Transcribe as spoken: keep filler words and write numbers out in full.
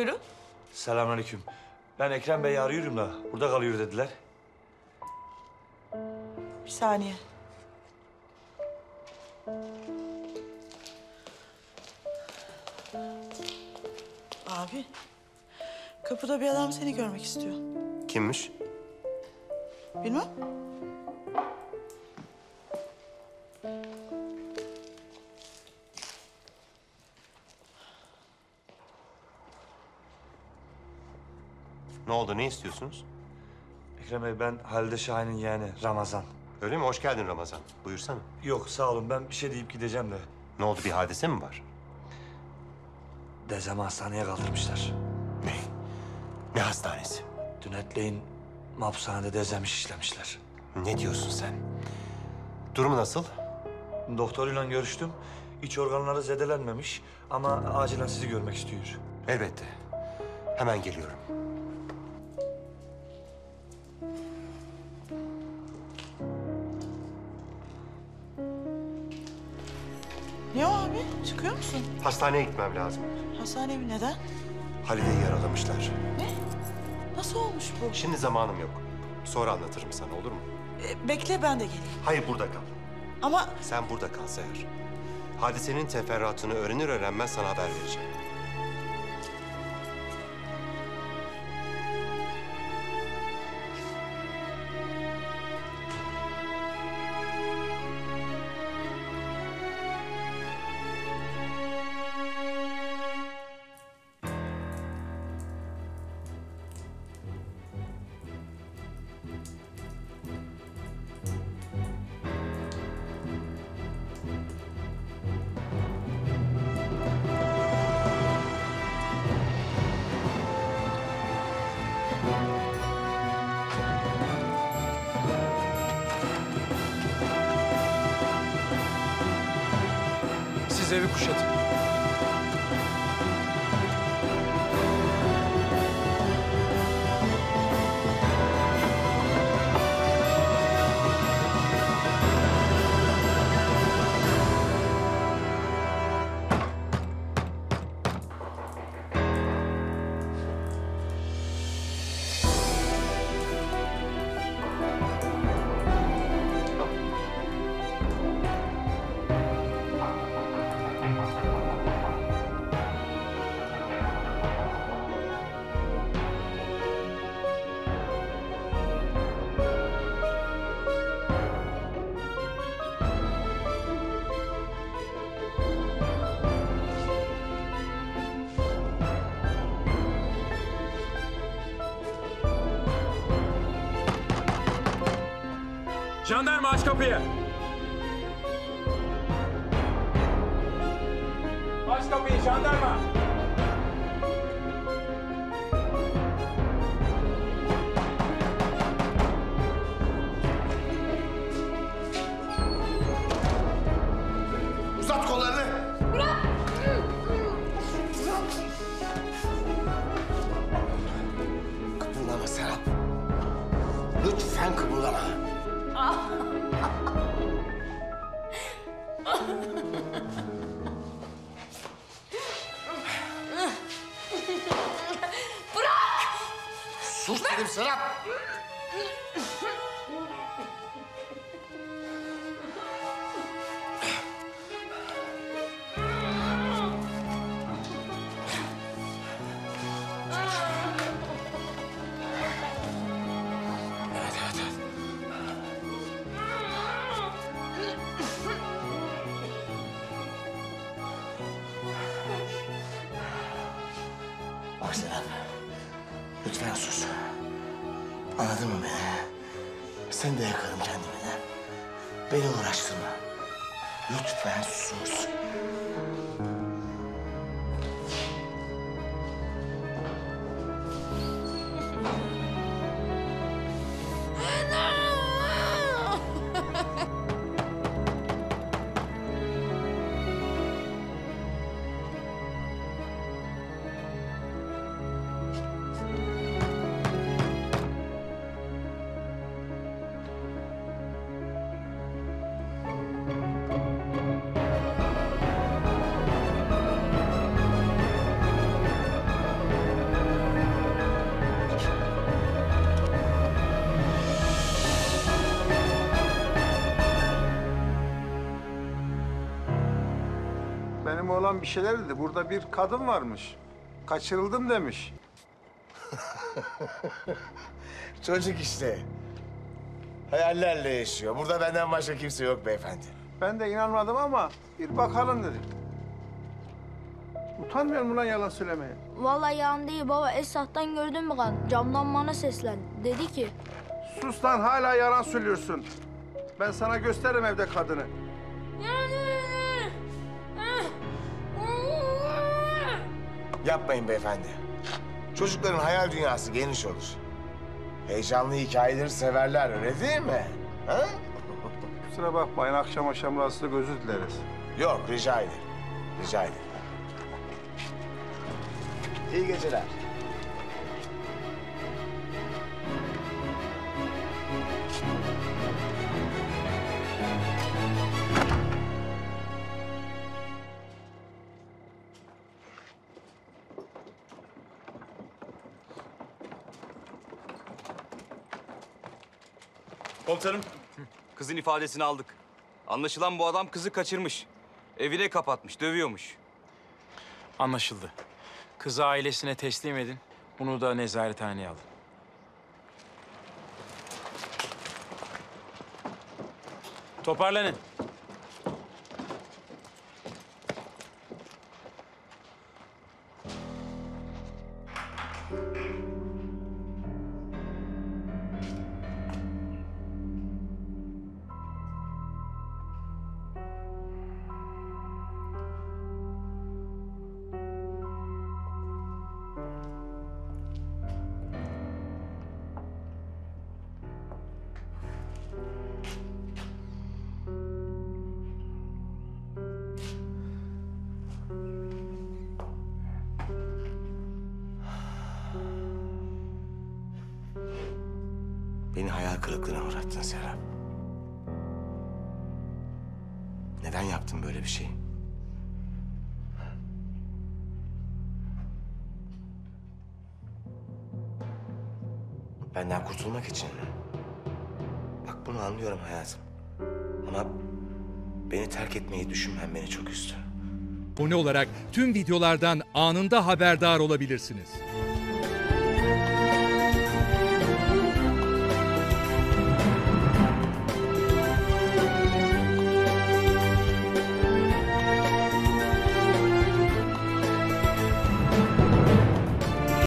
Buyurun. Selamünaleyküm. Ben Ekrem Bey'i arıyorum da burada kalıyor dediler. Bir saniye. Abi, kapıda bir adam seni görmek istiyor. Kimmiş? Bilmem. Ne oldu, ne istiyorsunuz? Ekrem Bey, ben Halide Şahin'in yeğeni Ramazan. Öyle mi? Hoş geldin Ramazan. Buyursana. Yok sağ olun, ben bir şey deyip gideceğim de. Ne oldu, bir hadise mi var? Dedemi hastaneye kaldırmışlar. Ne? Ne hastanesi? Dün etleyin mahpushanede dezemi şişlemişler. Ne diyorsun sen? Durumu nasıl? Doktoruyla görüştüm. İç organları zedelenmemiş ama acilen sizi görmek istiyor. Elbette. Hemen geliyorum. Ne o abi? Çıkıyor musun? Hastaneye gitmem lazım. Hastane mi? Neden? Halide'yi yaralamışlar. Ne? Nasıl olmuş bu? Şimdi zamanım yok. Sonra anlatırım sana, olur mu? Ee, bekle, ben de geleyim. Hayır, burada kal. Ama Sen burada kal Seher. Hadisenin teferruatını öğrenir öğrenmez sana haber vereceğim. Siz evi kuşatın. Jandarma, aç kapıyı. Aç kapıyı jandarma. Uzat kollarını! Kıpırdama Serap. Lütfen kıpırdama. Sus dedim Serap. Evet, evet, evet. Bak Serap, lütfen sus. Anladın mı beni? Sen de yakarım kendimi de. Beni uğraştırma. Lütfen sus. Neriman bir şeyler dedi. Burada bir kadın varmış. Kaçırıldım demiş. Çocuk işte. Hayallerle yaşıyor. Burada benden başka kimse yok beyefendi. Ben de inanmadım ama bir bakalım dedim. Utanmıyor musun lan yalan söylemeye? Vallahi yalan değil baba. Esrah'tan gördüm mü kan? Camdan bana seslendi. Dedi ki... Sus lan, hala yalan söylüyorsun. Ben sana gösteririm evde kadını. Yapmayın beyefendi. Çocukların hayal dünyası geniş olur. Heyecanlı hikayeleri severler, öyle değil mi? Ha? Kusura bakmayın, akşam akşam rahatsızlık, özür dileriz. Yok, rica ederim. Rica ederim. İyi geceler. Komutanım, kızın ifadesini aldık. Anlaşılan bu adam kızı kaçırmış. Evine kapatmış, dövüyormuş. Anlaşıldı. Kızı ailesine teslim edin. Bunu da nezarethaneye alın. Toparlanın. Beni hayal kırıklığına uğrattın Serap. Neden yaptın böyle bir şey? Benden kurtulmak için mi? Bak bunu anlıyorum hayatım. Ama beni terk etmeyi düşünmen beni çok üzdü. Abone olarak tüm videolardan anında haberdar olabilirsiniz.